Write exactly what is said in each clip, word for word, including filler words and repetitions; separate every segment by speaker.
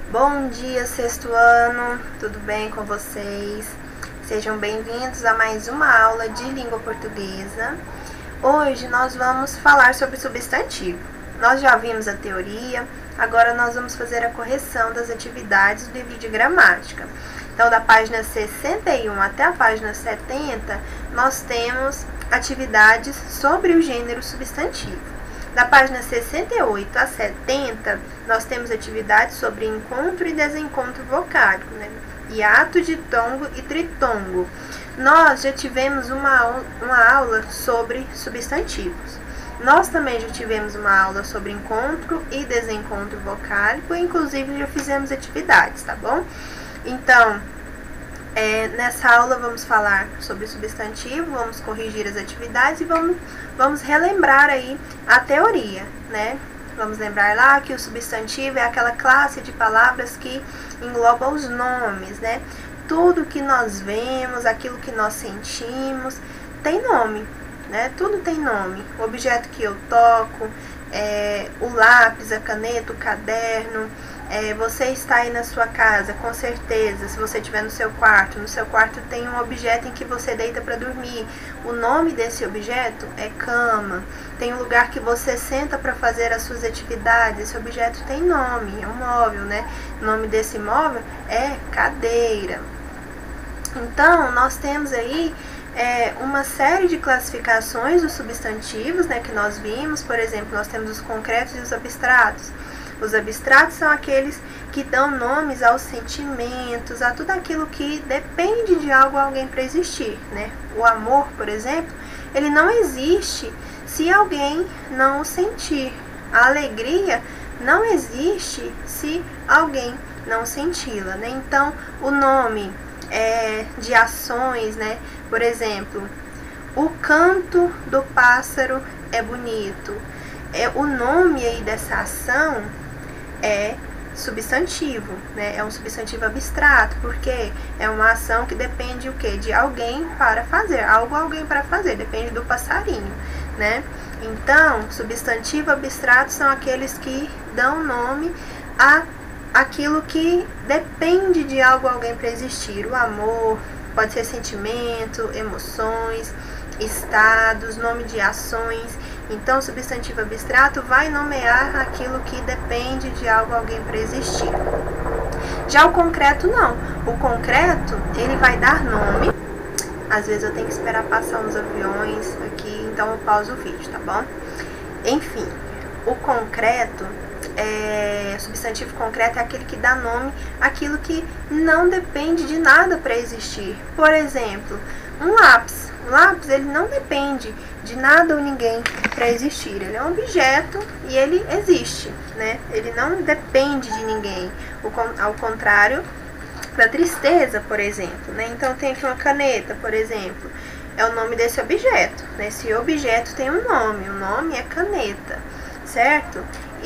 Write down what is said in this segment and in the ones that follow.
Speaker 1: Bom dia, sexto ano, tudo bem com vocês? Sejam bem-vindos a mais uma aula de língua portuguesa. Hoje nós vamos falar sobre substantivo. Nós já vimos a teoria, agora nós vamos fazer a correção das atividades do livro de gramática. Então, da página sessenta e um até a página setenta, nós temos atividades sobre o gênero substantivo. Da página sessenta e oito a setenta, nós temos atividades sobre encontro e desencontro vocálico, né? Hiato, ditongo e tritongo. Nós já tivemos uma, uma aula sobre substantivos. Nós também já tivemos uma aula sobre encontro e desencontro vocálico, e inclusive já fizemos atividades, tá bom? Então, é, nessa aula vamos falar sobre substantivo, vamos corrigir as atividades e vamos, vamos relembrar aí a teoria, né? Vamos lembrar lá que o substantivo é aquela classe de palavras que engloba os nomes, né? Tudo que nós vemos, aquilo que nós sentimos, tem nome, né? Tudo tem nome. O objeto que eu toco, é, o lápis, a caneta, o caderno. É, você está aí na sua casa, com certeza, se você estiver no seu quarto, no seu quarto tem um objeto em que você deita para dormir. O nome desse objeto é cama. Tem um lugar que você senta para fazer as suas atividades. Esse objeto tem nome, é um móvel, né? O nome desse móvel é cadeira. Então, nós temos aí é, uma série de classificações dos substantivos, né, que nós vimos. Por exemplo, nós temos os concretos e os abstratos. Os abstratos são aqueles que dão nomes aos sentimentos, a tudo aquilo que depende de algo ou alguém para existir, né? O amor, por exemplo, ele não existe se alguém não o sentir. A alegria não existe se alguém não senti-la, né? Então, o nome é, de ações, né? Por exemplo, o canto do pássaro é bonito. É, o nome aí dessa ação é substantivo, né? É um substantivo abstrato, porque é uma ação que depende o quê? De alguém para fazer, algo alguém para fazer, depende do passarinho, né? Então, substantivo abstrato são aqueles que dão nome a aquilo que depende de algo alguém para existir. O amor, pode ser sentimento, emoções, estados, nome de ações. Então, o substantivo abstrato vai nomear aquilo que depende de algo alguém para existir. Já o concreto não. O concreto, ele vai dar nome. Às vezes eu tenho que esperar passar uns aviões aqui, então eu pauso o vídeo, tá bom? Enfim, o concreto, é, o substantivo concreto é aquele que dá nome àquilo que não depende de nada para existir. Por exemplo, um lápis. O lápis, ele não depende de nada ou ninguém para existir. Ele é um objeto e ele existe, né? Ele não depende de ninguém. Ao contrário da tristeza, por exemplo, né? Então, tem aqui uma caneta, por exemplo. É o nome desse objeto, né? Esse objeto tem um nome. O nome é caneta, certo?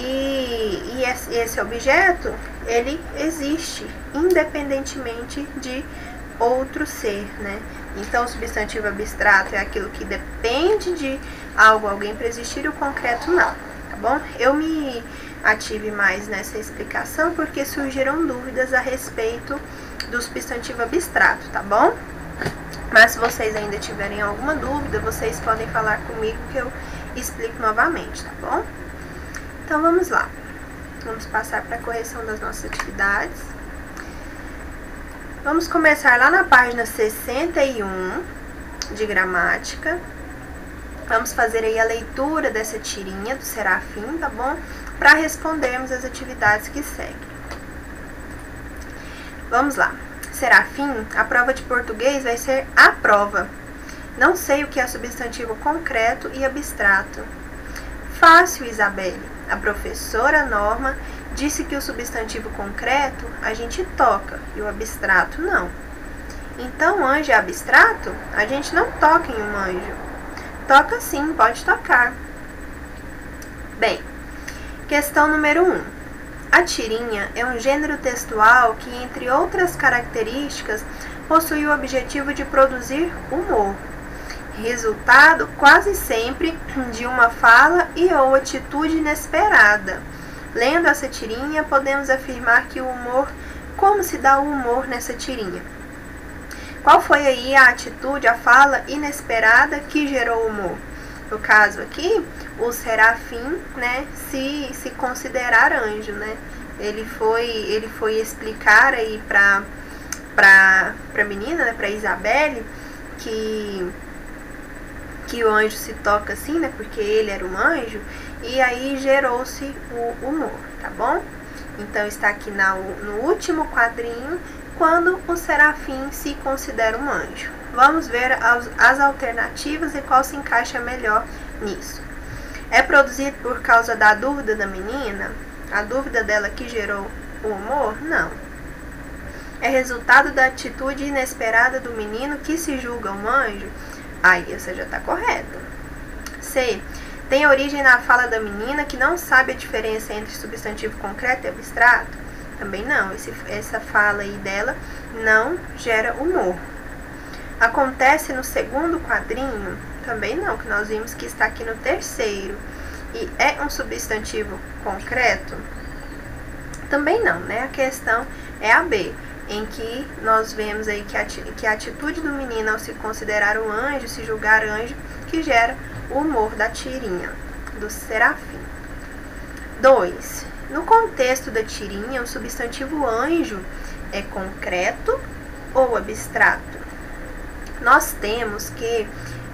Speaker 1: E, e esse, esse objeto, ele existe independentemente de outro ser, né? Então, o substantivo abstrato é aquilo que depende de algo, alguém para existir, e o concreto não, tá bom? Eu me ative mais nessa explicação porque surgiram dúvidas a respeito do substantivo abstrato, tá bom? Mas se vocês ainda tiverem alguma dúvida, vocês podem falar comigo que eu explico novamente, tá bom? Então, vamos lá. Vamos passar para a correção das nossas atividades. Vamos começar lá na página sessenta e um de gramática. Vamos fazer aí a leitura dessa tirinha do Serafim, tá bom? Para respondermos as atividades que seguem. Vamos lá. Serafim, a prova de português vai ser a prova. Não sei o que é substantivo concreto e abstrato. Fácil, Isabelle. A professora Norma disse que o substantivo concreto a gente toca e o abstrato não. Então, anjo é abstrato? A gente não toca em um anjo. Toca sim, pode tocar. Bem, questão número um. A tirinha é um gênero textual que, entre outras características, possui o objetivo de produzir humor. resultado quase sempre de uma fala e ou atitude inesperada, Lendo essa tirinha, podemos afirmar que o humor, como se dá o humor nessa tirinha? Qual foi aí a atitude, a fala inesperada que gerou o humor? No caso aqui, o Serafim, né, se, se considerar anjo, né? Ele foi, ele foi explicar aí para para a menina, né, para Isabelle, que que o anjo se toca assim, né, porque ele era um anjo, e aí gerou-se o humor, tá bom? Então está aqui na, no último quadrinho, quando o Serafim se considera um anjo. Vamos ver as, as alternativas e qual se encaixa melhor nisso. É produzido por causa da dúvida da menina? A dúvida dela que gerou o humor? Não. É resultado da atitude inesperada do menino que se julga um anjo? Aí você já está correto. C. Tem origem na fala da menina que não sabe a diferença entre substantivo concreto e abstrato? Também não. Esse, essa fala aí dela não gera humor. Acontece no segundo quadrinho? Também não, que nós vimos que está aqui no terceiro. E é um substantivo concreto? Também não, né? A questão é a B, em que nós vemos aí que a, que a atitude do menino ao se considerar um anjo, se julgar anjo, que gera o humor da tirinha, do Serafim. dois. No contexto da tirinha, o substantivo anjo é concreto ou abstrato? Nós temos que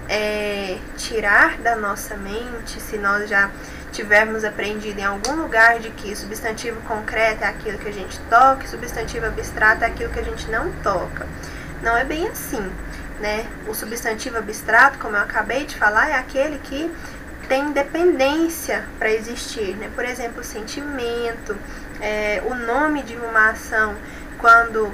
Speaker 1: é, tirar da nossa mente, se nós já tivermos aprendido em algum lugar de que substantivo concreto é aquilo que a gente toca e substantivo abstrato é aquilo que a gente não toca. Não é bem assim, né? O substantivo abstrato, como eu acabei de falar, é aquele que tem dependência para existir, né? Por exemplo, o sentimento, é, o nome de uma ação, quando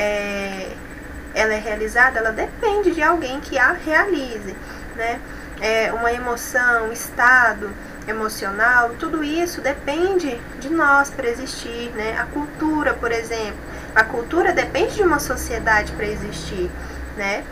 Speaker 1: é, ela é realizada, ela depende de alguém que a realize, né? É, uma emoção, estado emocional, tudo isso depende de nós para existir, né? A cultura, por exemplo, a cultura depende de uma sociedade para existir, né?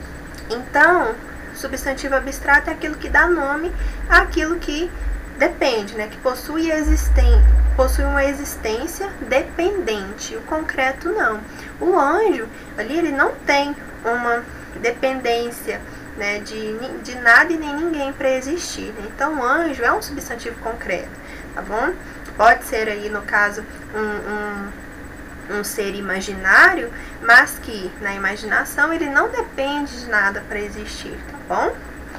Speaker 1: Então, substantivo abstrato é aquilo que dá nome àquilo que depende, né? Que possui, existen possui uma existência dependente. O concreto não. O anjo, ali, ele não tem uma dependência, né, de, de nada e nem ninguém para existir, né? Então, o anjo é um substantivo concreto, tá bom? Pode ser aí, no caso, um, um, um ser imaginário, mas que na imaginação ele não depende de nada para existir, tá bom?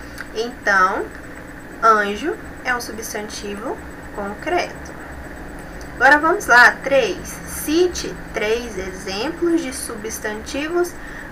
Speaker 1: Então, anjo é um substantivo concreto. Agora vamos lá, três. Cite três exemplos de substantivos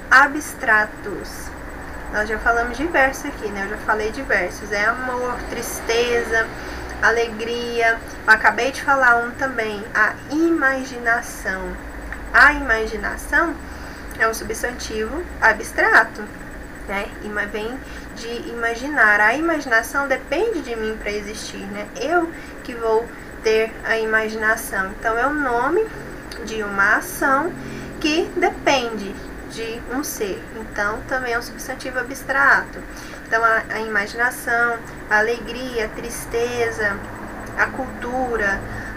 Speaker 1: abstratos. Nós já falamos diversos aqui, né? Eu já falei diversos. É amor, tristeza, alegria. Eu acabei de falar um também, a imaginação. A imaginação é um substantivo abstrato, né? Vem de imaginar. A imaginação depende de mim para existir, né? Eu que vou ter a imaginação. Então, é o nome de uma ação que depende de um ser. Então, também é um substantivo abstrato. Então, a, a imaginação, a alegria, a tristeza, a cultura,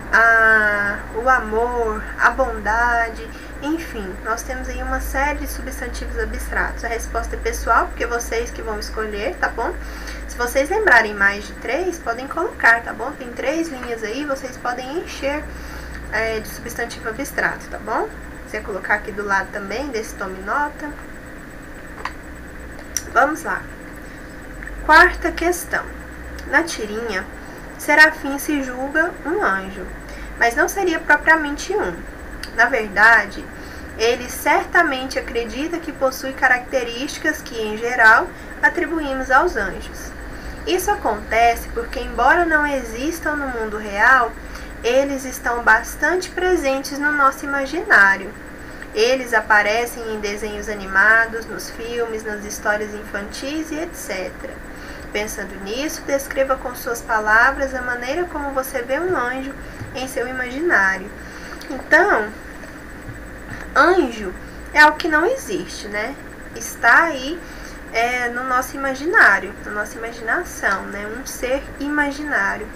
Speaker 1: a, o amor, a bondade, enfim, nós temos aí uma série de substantivos abstratos. A resposta é pessoal, porque vocês que vão escolher, tá bom? Se vocês lembrarem mais de três, podem colocar, tá bom? Tem três linhas aí, vocês podem encher é, de substantivo abstrato, tá bom? Você colocar aqui do lado também, desse tome nota. Vamos lá. Quarta questão. Na tirinha, Serafim se julga um anjo, mas não seria propriamente um. Na verdade, ele certamente acredita que possui características que, em geral, atribuímos aos anjos. Isso acontece porque, embora não existam no mundo real, eles estão bastante presentes no nosso imaginário. Eles aparecem em desenhos animados, nos filmes, nas histórias infantis e etcétera. Pensando nisso, descreva com suas palavras a maneira como você vê um anjo em seu imaginário. Então, anjo é algo que não existe, né? Está aí é, no nosso imaginário, na nossa imaginação, né? Um ser imaginário.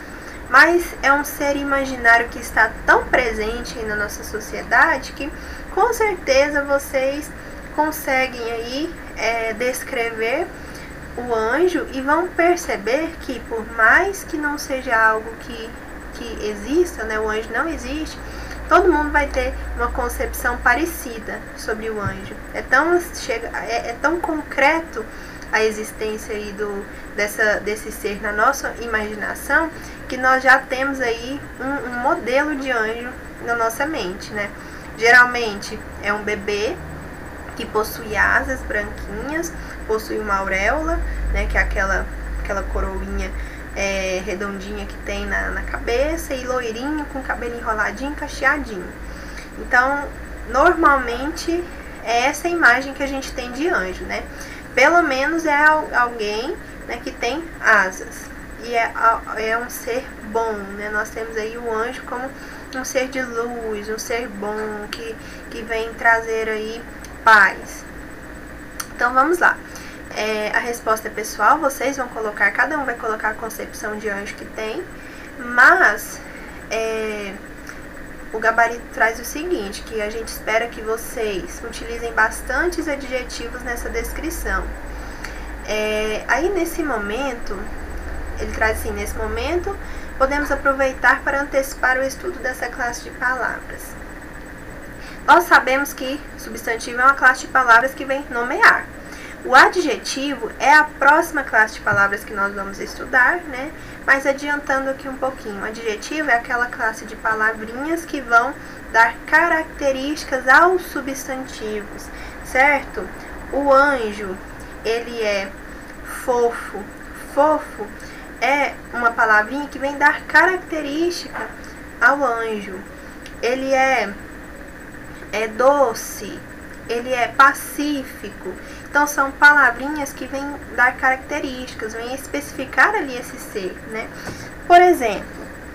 Speaker 1: mas é um ser imaginário que está tão presente aí na nossa sociedade que com certeza vocês conseguem aí é, descrever o anjo e vão perceber que por mais que não seja algo que, que exista, né, o anjo não existe, todo mundo vai ter uma concepção parecida sobre o anjo. É tão, chega, é, é tão concreto a existência aí do, dessa, desse ser na nossa imaginação que nós já temos aí um, um modelo de anjo na nossa mente, né? Geralmente é um bebê que possui asas branquinhas, possui uma auréola, né, que é aquela, aquela coroinha é, redondinha que tem na, na cabeça, e loirinho com cabelo enroladinho, cacheadinho. Então, normalmente é essa imagem que a gente tem de anjo, né? Pelo menos é alguém, né, que tem asas e é, é um ser bom, né? Nós temos aí o anjo como um ser de luz, um ser bom que, que vem trazer aí paz. Então vamos lá. É, a resposta é pessoal, vocês vão colocar, cada um vai colocar a concepção de anjo que tem, mas é, o gabarito traz o seguinte, que a gente espera que vocês utilizem bastantes adjetivos nessa descrição. É, aí nesse momento, ele traz assim, nesse momento, podemos aproveitar para antecipar o estudo dessa classe de palavras. Nós sabemos que substantivo é uma classe de palavras que vem nomear. O adjetivo é a próxima classe de palavras que nós vamos estudar, né? Mas adiantando aqui um pouquinho, o adjetivo é aquela classe de palavrinhas que vão dar características aos substantivos, certo? O anjo, ele é fofo. Fofo é uma palavrinha que vem dar característica ao anjo. Ele é, é doce, ele é pacífico. Então, são palavrinhas que vêm dar características, vêm especificar ali esse ser, né? Por exemplo,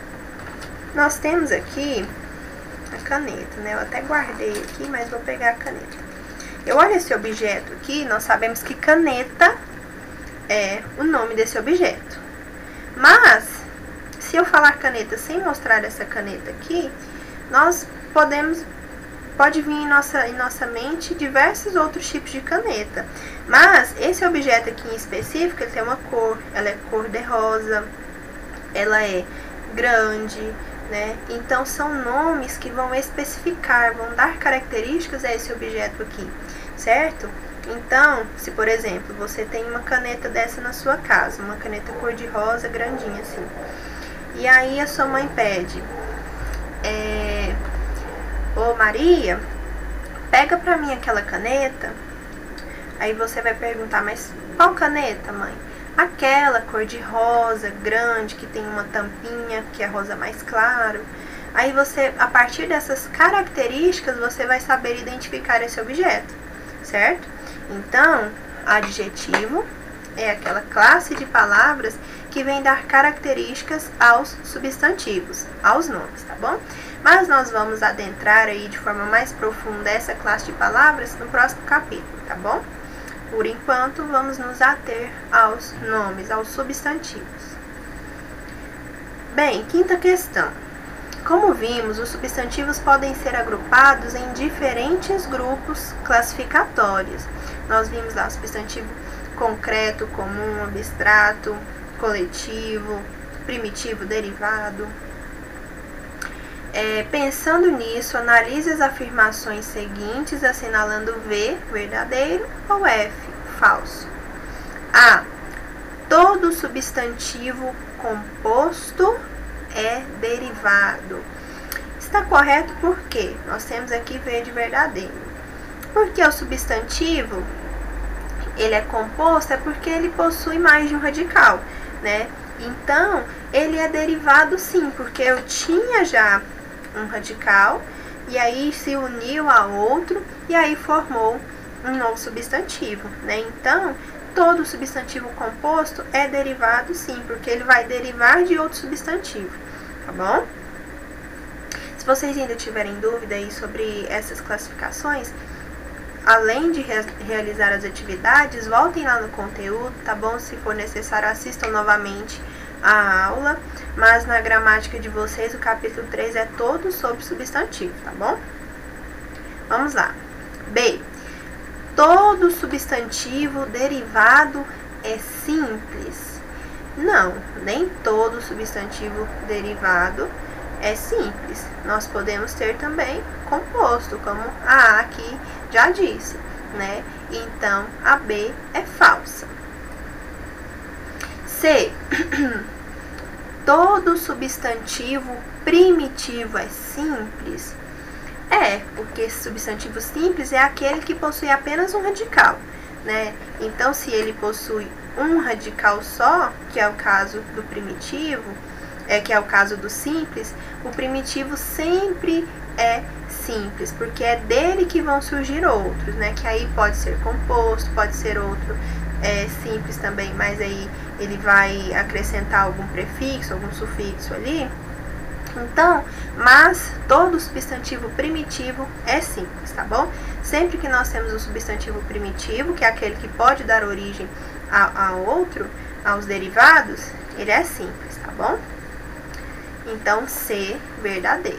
Speaker 1: nós temos aqui a caneta, né? Eu até guardei aqui, mas vou pegar a caneta. Eu olho esse objeto aqui, nós sabemos que caneta é o nome desse objeto. Mas, se eu falar caneta sem mostrar essa caneta aqui, nós podemos... Pode vir em nossa, em nossa mente diversos outros tipos de caneta. Mas esse objeto aqui em específico, ele tem uma cor. Ela é cor de rosa. Ela é grande, né? Então são nomes que vão especificar, vão dar características a esse objeto aqui, certo? Então, se por exemplo, você tem uma caneta dessa na sua casa, uma caneta cor de rosa, grandinha assim. E aí a sua mãe pede... É... Ô Maria, pega pra mim aquela caneta. Aí você vai perguntar, mas qual caneta, mãe? Aquela cor de rosa, grande, que tem uma tampinha, que é rosa mais claro. Aí você, a partir dessas características, você vai saber identificar esse objeto, certo? Então, adjetivo é aquela classe de palavras que vem dar características aos substantivos, aos nomes, tá bom? Mas nós vamos adentrar aí de forma mais profunda essa classe de palavras no próximo capítulo, tá bom? Por enquanto, vamos nos ater aos nomes, aos substantivos. Bem, quinta questão. Como vimos, os substantivos podem ser agrupados em diferentes grupos classificatórios. Nós vimos lá o substantivo concreto, comum, abstrato, coletivo, primitivo, derivado. É, pensando nisso, analise as afirmações seguintes, assinalando V, verdadeiro, ou F, falso. A. Todo substantivo composto é derivado. Está correto porque nós temos aqui V de verdadeiro. Porque o substantivo, ele é composto, é porque ele possui mais de um radical, né? Então, ele é derivado sim, porque eu tinha já um radical, e aí se uniu a outro, e aí formou um novo substantivo, né? Então, todo substantivo composto é derivado sim, porque ele vai derivar de outro substantivo, tá bom? Se vocês ainda tiverem dúvida aí sobre essas classificações, além de re realizar as atividades, voltem lá no conteúdo, tá bom? Se for necessário, assistam novamente a aula, mas na gramática de vocês o capítulo três é todo sobre substantivo, tá bom? Vamos lá. B. Todo substantivo derivado é simples? Não, nem todo substantivo derivado é simples. Nós podemos ter também composto, como a A aqui já disse, né? Então, a B é falsa. C. Todo substantivo primitivo é simples? É, porque substantivo simples é aquele que possui apenas um radical, né? Então, se ele possui um radical só, que é o caso do primitivo, é que é o caso do simples, o primitivo sempre é simples, porque é dele que vão surgir outros, né? Que aí pode ser composto, pode ser outro é, simples também, mas aí ele vai acrescentar algum prefixo, algum sufixo ali. Então, mas todo substantivo primitivo é simples, tá bom? Sempre que nós temos um substantivo primitivo, que é aquele que pode dar origem a, a outro, aos derivados, ele é simples, tá bom? Então, C, verdadeiro.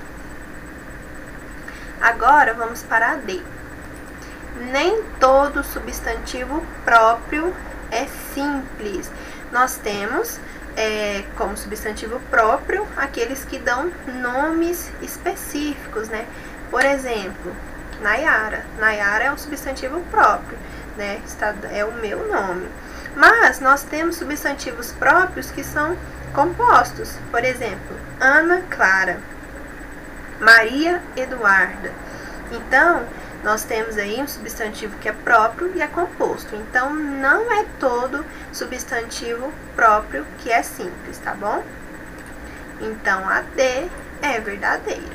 Speaker 1: Agora, vamos para a D. Nem todo substantivo próprio é simples. Nós temos é, como substantivo próprio aqueles que dão nomes específicos, né? Por exemplo, Nayara. Nayara é um substantivo próprio, né? Está, é o meu nome. Mas nós temos substantivos próprios que são compostos. Por exemplo, Ana Clara, Maria Eduarda. Então, nós temos aí um substantivo que é próprio e é composto. Então, não é todo substantivo próprio que é simples, tá bom? Então, a D é verdadeira.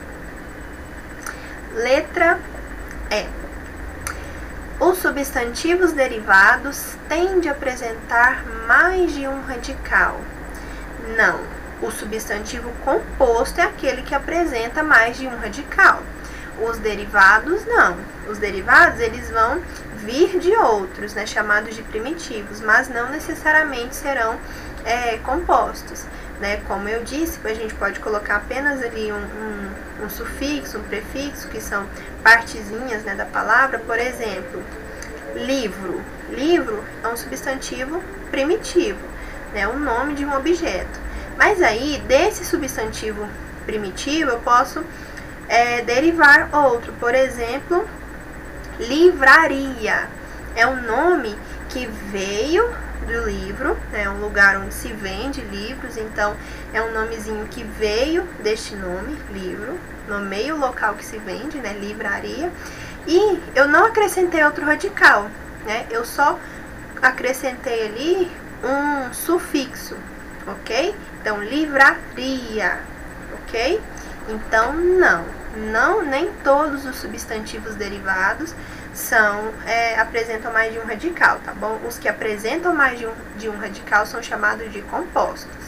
Speaker 1: Letra E. Os substantivos derivados tendem a apresentar mais de um radical. Não, o substantivo composto é aquele que apresenta mais de um radical. Os derivados, não. Os derivados, eles vão vir de outros, né, chamados de primitivos, mas não necessariamente serão é, compostos, né? Como eu disse, a gente pode colocar apenas ali um, um, um sufixo, um prefixo, que são partezinhas, né, da palavra. Por exemplo, livro. Livro é um substantivo primitivo, né, o nome de um objeto. Mas aí, desse substantivo primitivo, eu posso É, derivar outro. Por exemplo, livraria é um nome que veio do livro, é um lugar onde se vende livros, então é um nomezinho que veio deste nome, livro, nomeia o local que se vende, né, livraria, e eu não acrescentei outro radical, né, eu só acrescentei ali um sufixo, ok? Então, livraria, ok? Então, não, não, nem todos os substantivos derivados são, é, apresentam mais de um radical, tá bom? Os que apresentam mais de um, de um radical são chamados de compostos.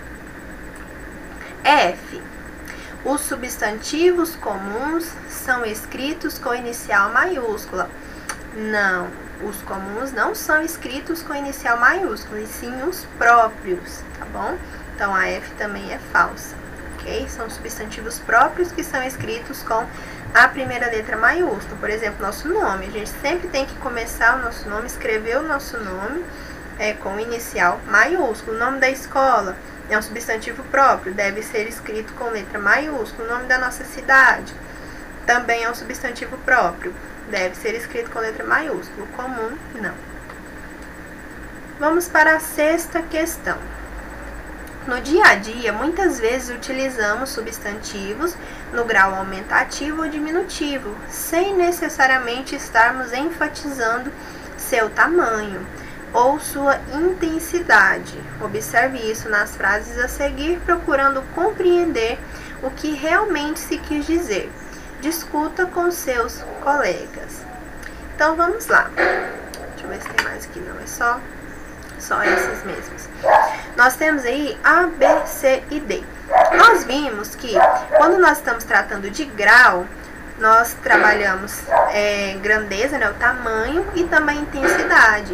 Speaker 1: F. Os substantivos comuns são escritos com inicial maiúscula. Não, os comuns não são escritos com inicial maiúscula, e sim os próprios, tá bom? Então, a F também é falsa. Okay? São substantivos próprios que são escritos com a primeira letra maiúscula. Por exemplo, nosso nome. A gente sempre tem que começar o nosso nome, escrever o nosso nome é, com inicial maiúsculo. O nome da escola é um substantivo próprio, deve ser escrito com letra maiúscula. O nome da nossa cidade também é um substantivo próprio, deve ser escrito com letra maiúscula. O comum, não. Vamos para a sexta questão. No dia a dia, muitas vezes utilizamos substantivos no grau aumentativo ou diminutivo, sem necessariamente estarmos enfatizando seu tamanho ou sua intensidade. Observe isso nas frases a seguir, procurando compreender o que realmente se quis dizer. Discuta com seus colegas. Então, vamos lá. Deixa eu ver se tem mais aqui. Não, é só... Só esses mesmos. Nós temos aí A, B, C e D. Nós vimos que quando nós estamos tratando de grau, nós trabalhamos é, grandeza, né, o tamanho, e também intensidade.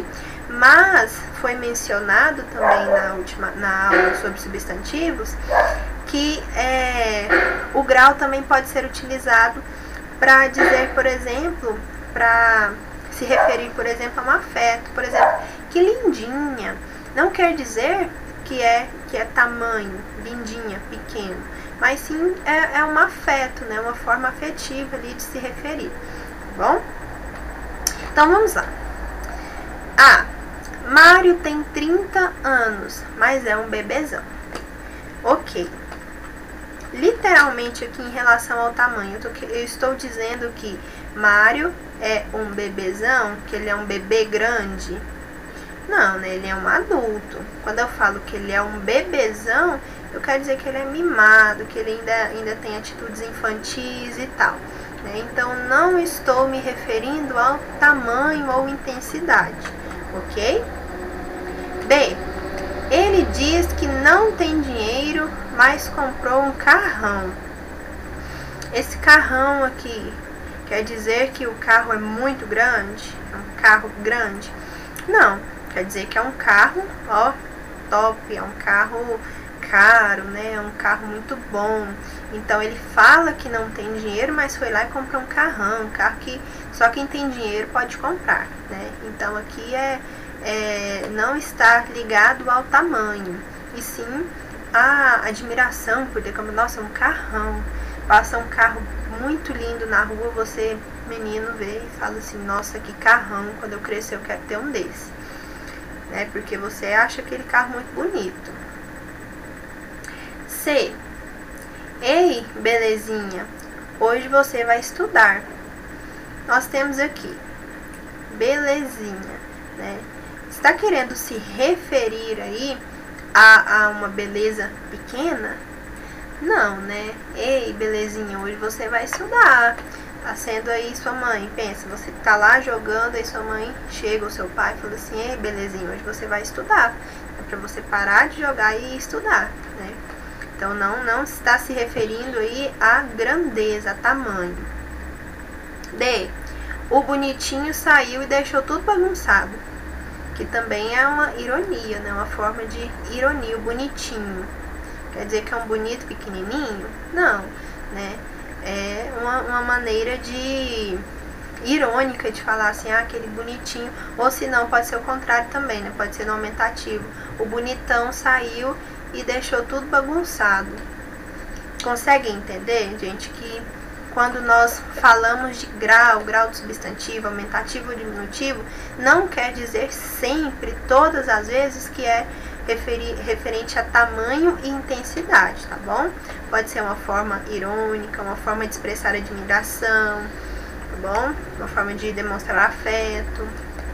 Speaker 1: Mas foi mencionado também na última na aula sobre substantivos que é, o grau também pode ser utilizado para dizer, por exemplo, para se referir, por exemplo, a um afeto. Por exemplo, que lindinha. Não quer dizer que é, que é tamanho, lindinha, pequeno, mas sim é, é um afeto, né? Uma forma afetiva ali de se referir, tá bom? Então vamos lá. A. Mário tem trinta anos, mas é um bebezão. Ok. Literalmente aqui em relação ao tamanho, eu, tô, eu estou dizendo que Mário é um bebezão, que ele é um bebê grande. Não, né? Ele é um adulto. Quando eu falo que ele é um bebezão, eu quero dizer que ele é mimado, que ele ainda, ainda tem atitudes infantis e tal, né? Então, não estou me referindo ao tamanho ou intensidade, ok? B. Ele diz que não tem dinheiro, mas comprou um carrão. Esse carrão aqui quer dizer que o carro é muito grande? É um carro grande? Não, quer dizer que é um carro, ó, top, é um carro caro, né? É um carro muito bom. Então ele fala que não tem dinheiro, mas foi lá e comprou um carrão, um carro que só quem tem dinheiro pode comprar, né? Então aqui é, é não está ligado ao tamanho, e sim a admiração por ter como, nossa, um carrão. Passa um carro muito lindo na rua, você, menino, vê e fala assim, nossa, que carrão, quando eu crescer eu quero ter um desse, né? Porque você acha aquele carro muito bonito. C. Ei, belezinha, hoje você vai estudar. Nós temos aqui, belezinha, né? Está querendo se referir aí a, a uma beleza pequena? Não, né? Ei, belezinha, hoje você vai estudar. Tá sendo aí sua mãe, pensa, você tá lá jogando, aí sua mãe chega, ou seu pai, fala assim, ei, belezinha, hoje você vai estudar. É pra você parar de jogar e estudar, né? Então, não, não está se referindo aí a grandeza, a tamanho. D. O bonitinho saiu e deixou tudo bagunçado. Que também é uma ironia, né? Uma forma de ironia, o bonitinho. Quer dizer que é um bonito pequenininho? Não, né? É uma, uma maneira de irônica de falar assim, ah, aquele bonitinho. Ou se não, pode ser o contrário também, né? Pode ser no aumentativo. O bonitão saiu e deixou tudo bagunçado. Conseguem entender, gente, que quando nós falamos de grau, grau de substantivo, aumentativo ou diminutivo, não quer dizer sempre, todas as vezes, que é referi, referente a tamanho e intensidade, tá bom? Pode ser uma forma irônica, uma forma de expressar admiração, tá bom? Uma forma de demonstrar afeto.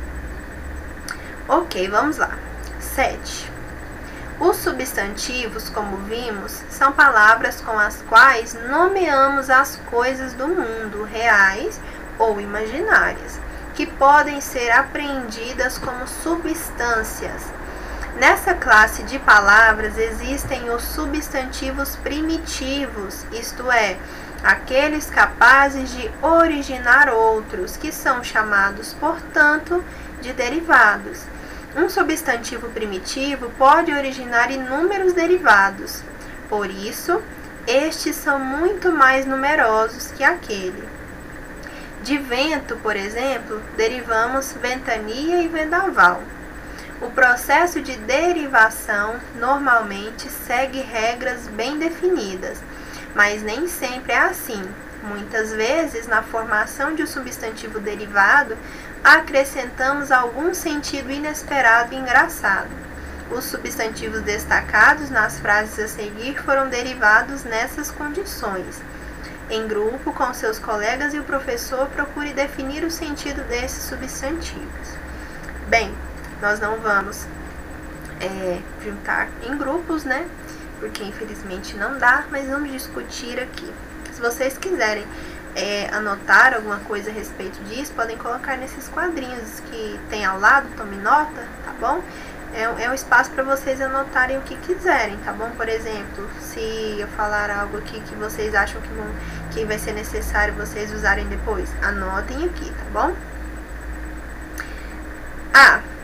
Speaker 1: Ok, vamos lá. sete. Os substantivos, como vimos, são palavras com as quais nomeamos as coisas do mundo, reais ou imaginárias, que podem ser apreendidas como substâncias. Nessa classe de palavras existem os substantivos primitivos, isto é, aqueles capazes de originar outros, que são chamados, portanto, de derivados. Um substantivo primitivo pode originar inúmeros derivados, por isso, estes são muito mais numerosos que aquele. De vento, por exemplo, derivamos ventania e vendaval. O processo de derivação normalmente segue regras bem definidas, mas nem sempre é assim. Muitas vezes, na formação de um substantivo derivado, acrescentamos algum sentido inesperado e engraçado. Os substantivos destacados nas frases a seguir foram derivados nessas condições. Em grupo, com seus colegas e o professor, procure definir o sentido desses substantivos. Bem, nós não vamos é, juntar em grupos, né? Porque infelizmente não dá, mas vamos discutir aqui. Se vocês quiserem é, anotar alguma coisa a respeito disso, podem colocar nesses quadrinhos que tem ao lado, tome nota, tá bom? É, é um espaço para vocês anotarem o que quiserem, tá bom? Por exemplo, se eu falar algo aqui que vocês acham que, vão, que vai ser necessário vocês usarem depois, anotem aqui, tá bom? A.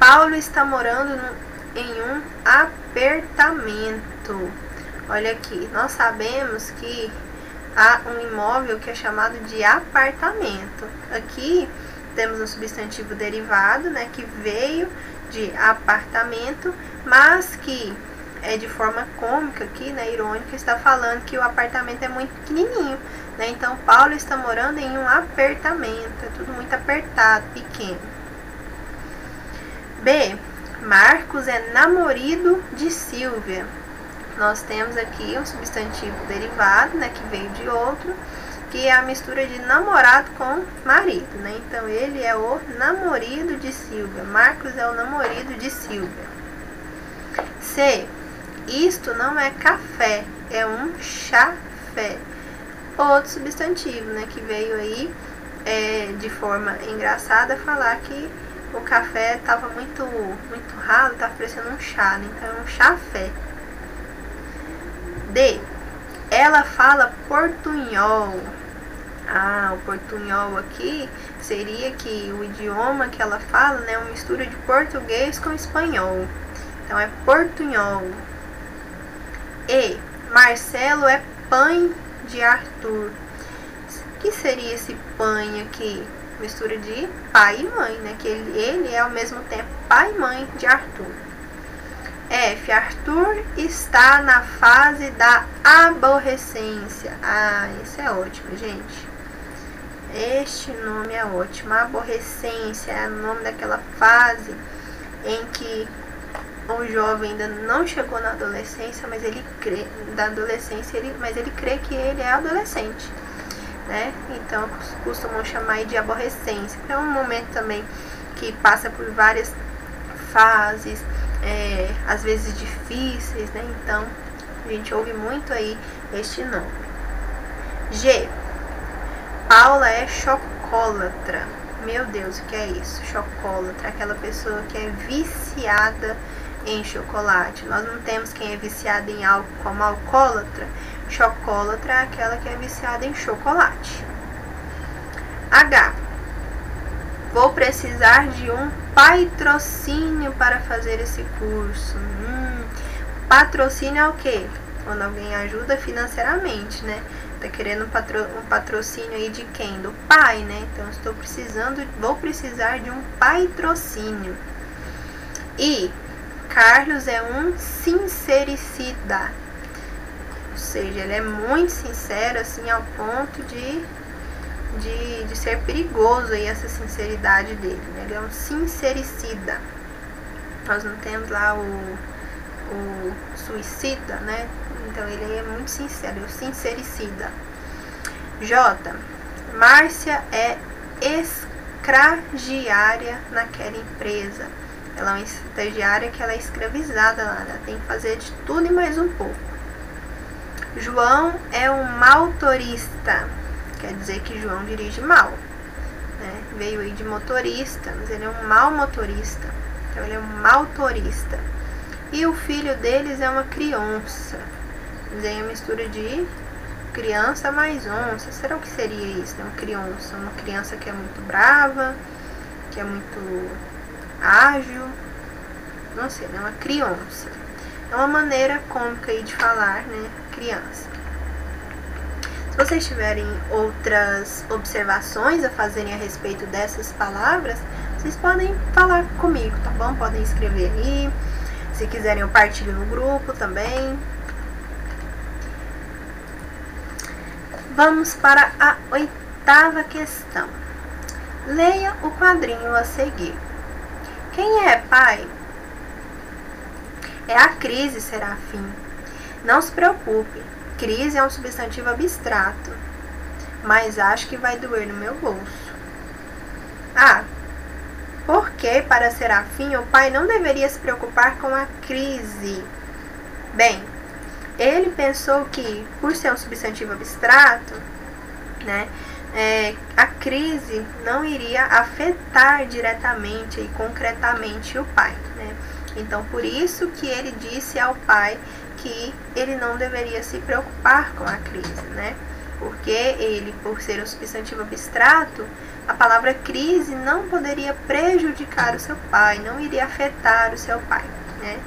Speaker 1: Paulo está morando no, em um apartamento. Olha aqui, nós sabemos que há um imóvel que é chamado de apartamento. Aqui temos um substantivo derivado, né, que veio de apartamento, mas que é de forma cômica aqui, né, irônica, está falando que o apartamento é muito pequenininho, né? Então Paulo está morando em um apartamento, é tudo muito apertado, pequeno. B. Marcos é namorado de Silvia. Nós temos aqui um substantivo derivado, né, que veio de outro, que é a mistura de namorado com marido, né? Então ele é o namorado de Silvia. Marcos é o namorado de Silvia. C. Isto não é café, é um chafé. Outro substantivo, né, que veio aí é, de forma engraçada falar que o café estava muito, muito ralo, estava parecendo um chá, né? Então é um chafé. D. Ela fala portunhol. Ah, o portunhol aqui seria que o idioma que ela fala, né, é uma mistura de português com espanhol. Então é portunhol. E. Marcelo é pai de Arthur. O que seria esse pai aqui? Mistura de pai e mãe, né? Que ele, ele é ao mesmo tempo pai e mãe de Arthur. F. Arthur está na fase da aborrecência. Ah, esse é ótimo, gente. Este nome é ótimo. A aborrecência é o nome daquela fase em que o jovem ainda não chegou na adolescência, mas ele crê da adolescência, ele, mas ele crê que ele é adolescente, né? Então costumam chamar de aborrecência. É um momento também que passa por várias fases, é, às vezes difíceis, né? Então a gente ouve muito aí este nome. G. Paula é chocólatra. Meu Deus, o que é isso? Chocólatra, aquela pessoa que é viciada em chocolate. Nós não temos quem é viciado em álcool como alcoólatra. Chocólatra é aquela que é viciada em chocolate. H. Vou precisar de um patrocínio para fazer esse curso. Hum, patrocínio é o quê? Quando alguém ajuda financeiramente, né? Tá querendo um, patro, um patrocínio aí de quem? Do pai, né? Então estou precisando, vou precisar de um patrocínio. E Carlos é um sincericida. Ou seja, ele é muito sincero, assim, ao ponto de, de, de ser perigoso aí essa sinceridade dele, né? Ele é um sincericida. Nós não temos lá o, o suicida, né? Então ele é muito sincero, é o sincericida. J. Márcia é escragiária naquela empresa. Ela é uma estagiária que ela é escravizada lá, ela tem que fazer de tudo e mais um pouco. João é um maltorista, quer dizer que João dirige mal, né? Veio aí de motorista, mas ele é um mau motorista, então ele é um maltorista. E o filho deles é uma criança, é uma mistura de criança mais onça. Será o que seria isso, né? Uma criança, uma criança que é muito brava, que é muito ágil, não sei, né? Uma criança. É uma maneira cômica aí de falar, né? Criança. Se vocês tiverem outras observações a fazerem a respeito dessas palavras, vocês podem falar comigo, tá bom? Podem escrever aí. Se quiserem eu partilho no grupo também. Vamos para a oitava questão. Leia o quadrinho a seguir. Quem é pai? É a crise, Serafim. Não se preocupe, crise é um substantivo abstrato, mas acho que vai doer no meu bolso. Ah, porque para Serafim o pai não deveria se preocupar com a crise? Bem, ele pensou que, por ser um substantivo abstrato, né, é, a crise não iria afetar diretamente e concretamente o pai, né? Então, por isso que ele disse ao pai que ele não deveria se preocupar com a crise, né? porque ele, por ser um substantivo abstrato, a palavra crise não poderia prejudicar o seu pai, não iria afetar o seu pai, né?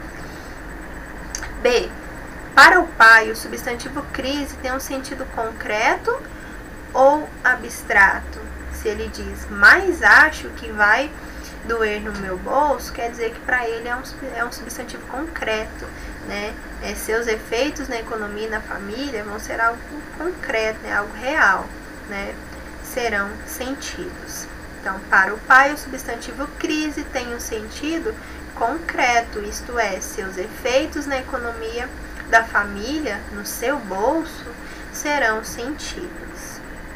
Speaker 1: B. Para o pai, o substantivo crise tem um sentido concreto ou abstrato? Se ele diz, mas acho que vai doer no meu bolso, quer dizer que para ele é um, é um substantivo concreto, né? É, seus efeitos na economia e na família vão ser algo concreto, né? Algo real, né? Serão sentidos. Então, para o pai, o substantivo crise tem um sentido concreto, isto é, seus efeitos na economia da família, no seu bolso, serão sentidos.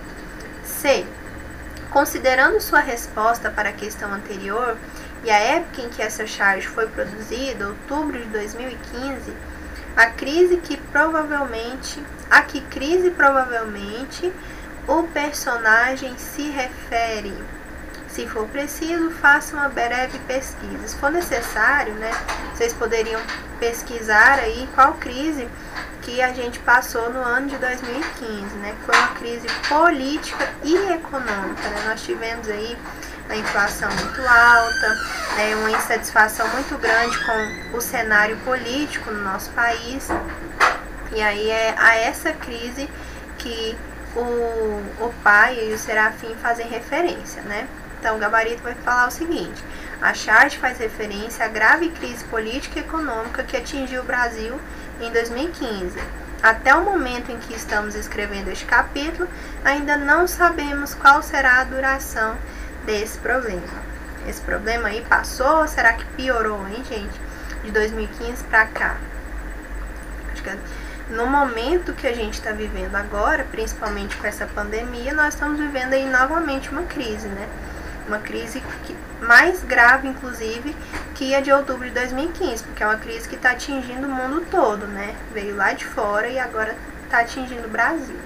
Speaker 1: C. Considerando sua resposta para a questão anterior e a época em que essa charge foi produzida, outubro de dois mil e quinze, a crise que provavelmente, a que crise provavelmente o personagem se refere. Se for preciso, faça uma breve pesquisa. Se for necessário, né, vocês poderiam pesquisar aí qual crise que a gente passou no ano de dois mil e quinze, né, que foi uma crise política e econômica, né? Nós tivemos aí a inflação muito alta, né, uma insatisfação muito grande com o cenário político no nosso país, e aí é a essa crise que o, o pai e o Serafim fazem referência, né? Então, o gabarito vai falar o seguinte: a charge faz referência à grave crise política e econômica que atingiu o Brasil em dois mil e quinze. Até o momento em que estamos escrevendo este capítulo, ainda não sabemos qual será a duração desse problema. Esse problema aí passou, será que piorou, hein, gente? De dois mil e quinze para cá. Acho que no momento que a gente está vivendo agora, principalmente com essa pandemia, nós estamos vivendo aí novamente uma crise, né? Uma crise que, mais grave, inclusive, que a de outubro de dois mil e quinze, porque é uma crise que está atingindo o mundo todo, né? Veio lá de fora e agora está atingindo o Brasil.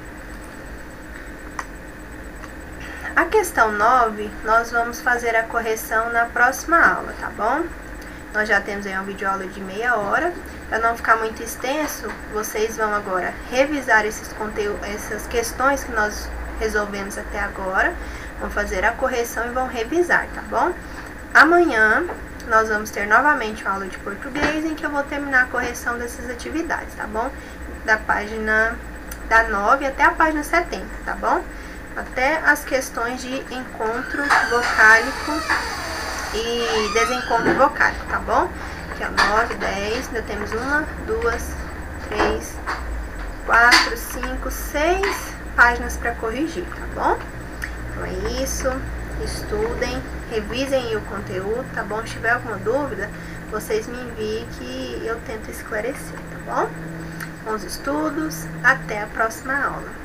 Speaker 1: A questão nove, nós vamos fazer a correção na próxima aula, tá bom? Nós já temos aí uma videoaula de meia hora. Para não ficar muito extenso, vocês vão agora revisar esses conteúdos, essas questões que nós resolvemos até agora. Vão fazer a correção e vão revisar, tá bom? Amanhã nós vamos ter novamente uma aula de português em que eu vou terminar a correção dessas atividades, tá bom? Da página da nove até a página setenta, tá bom? Até as questões de encontro vocálico e desencontro vocálico, tá bom? Aqui, ó, nove, dez, ainda temos uma, duas, três, quatro, cinco, seis páginas para corrigir, tá bom? Então é isso, estudem, revisem o conteúdo, tá bom? Se tiver alguma dúvida, vocês me enviem que eu tento esclarecer, tá bom? Bons estudos, até a próxima aula.